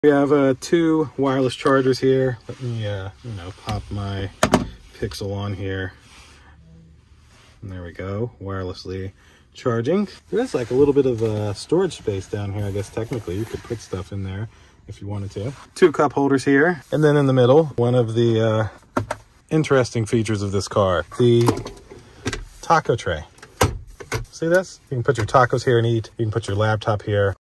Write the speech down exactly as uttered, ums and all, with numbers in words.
We have uh, two wireless chargers here. Let me, uh, you know, pop my Pixel on here. And there we go, wirelessly charging. There's like a little bit of uh, storage space down here, I guess technically. You could put stuff in there if you wanted to. Two cup holders here. And then in the middle, one of the uh, interesting features of this car, the taco tray. See this? You can put your tacos here and eat. You can put your laptop here.